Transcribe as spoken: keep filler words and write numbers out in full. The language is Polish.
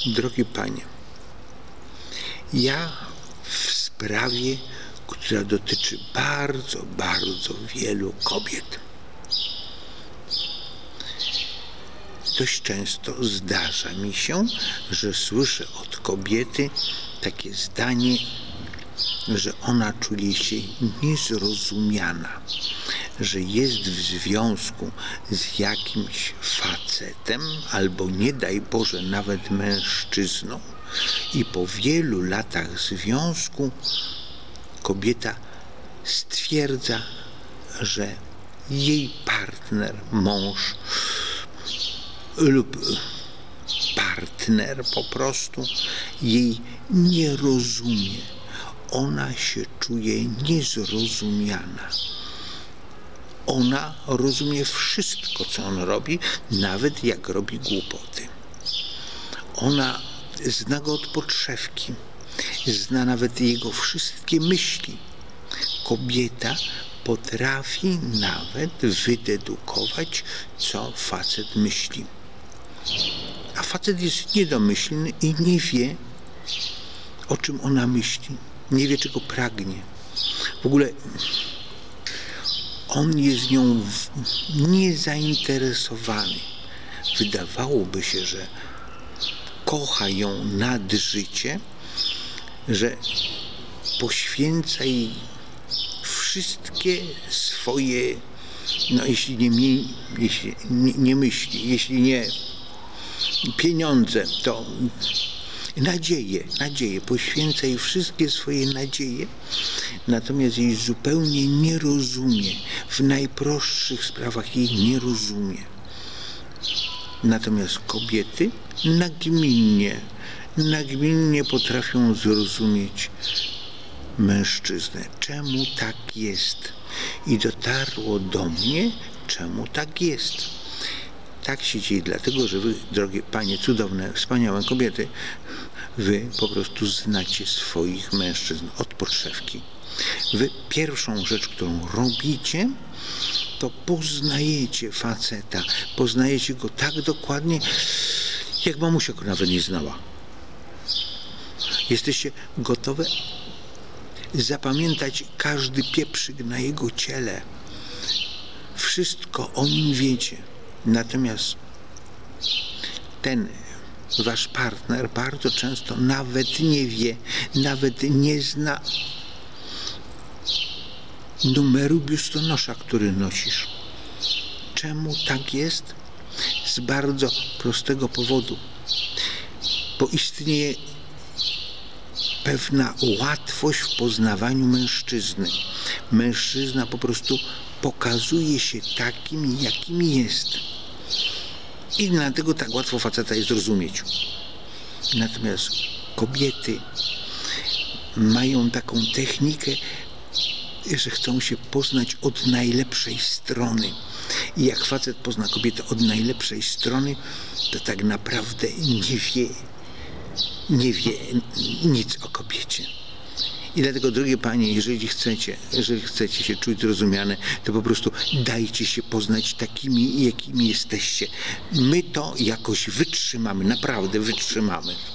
Drogie panie, ja w sprawie, która dotyczy bardzo, bardzo wielu kobiet, dość często zdarza mi się, że słyszę od kobiety takie zdanie, że ona czuje się niezrozumiana, że jest w związku z jakimś facetem albo nie daj Boże nawet mężczyzną i po wielu latach związku kobieta stwierdza, że jej partner, mąż lub partner po prostu jej nie rozumie. Ona się czuje niezrozumiana. Ona rozumie wszystko, co on robi, nawet jak robi głupoty. Ona zna go od podszewki, zna nawet jego wszystkie myśli. Kobieta potrafi nawet wydedukować, co facet myśli. A facet jest niedomyślny i nie wie, o czym ona myśli. Nie wie, czego pragnie. W ogóle on jest nią niezainteresowany. Wydawałoby się, że kocha ją nad życie, że poświęca jej wszystkie swoje, no jeśli nie, mi, jeśli nie, nie myśli, jeśli nie pieniądze, to nadzieje, nadzieje, poświęca jej wszystkie swoje nadzieje, natomiast jej zupełnie nie rozumie, w najprostszych sprawach jej nie rozumie. Natomiast kobiety nagminnie, nagminnie potrafią zrozumieć mężczyznę, czemu tak jest. I dotarło do mnie, czemu tak jest. Tak się dzieje dlatego, że wy, drogie panie, cudowne, wspaniałe kobiety, wy po prostu znacie swoich mężczyzn od podszewki. Wy pierwszą rzecz, którą robicie, to poznajecie faceta. Poznajecie go tak dokładnie, jak mamusia go nawet nie znała. Jesteście gotowe zapamiętać każdy pieprzyk na jego ciele. Wszystko o nim wiecie. Natomiast ten wasz partner bardzo często nawet nie wie, nawet nie zna numeru biustonosza, który nosisz. Czemu tak jest? Z bardzo prostego powodu. Bo istnieje pewna łatwość w poznawaniu mężczyzny. Mężczyzna po prostu pokazuje się takim, jakim jest. I dlatego tak łatwo faceta jest zrozumieć. Natomiast kobiety mają taką technikę, że chcą się poznać od najlepszej strony. I jak facet pozna kobietę od najlepszej strony, to tak naprawdę nie wie, nie wie nic o kobiecie. I dlatego, drogie panie, jeżeli chcecie, jeżeli chcecie się czuć zrozumiane, to po prostu dajcie się poznać takimi, jakimi jesteście. My to jakoś wytrzymamy, naprawdę wytrzymamy.